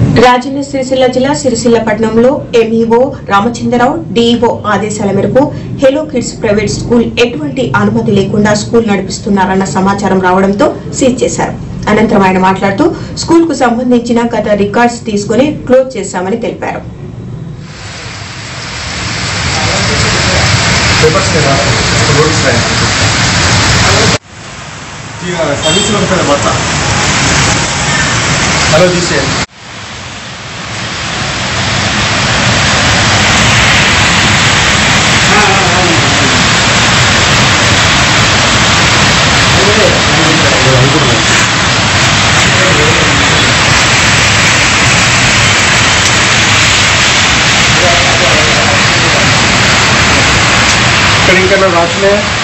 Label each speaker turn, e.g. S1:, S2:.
S1: రాజన్న సిరిసిల్ల జిల్లా సిరిసిల్లపట్నంలో MEO Ramachandra Rao DEO ఆదేశాల మేరకు హెలో కిడ్స్ ప్రైవేట్ స్కూల్ ఎటువంటి అనుమతి లేకుండా స్కూల్ నడిపిస్తున్నారన్న సమాచారం రావడంతో సీజ్ చేశారు. అనంతరం ఆయన మాట్లాడుతూ స్కూల్ కు సంబంధించిన గత రికార్డ్స్ తీసుకుని క్లోజ్ చేశామని తెలిపారు.
S2: ఇక్కడ ఇంకా రాట్లే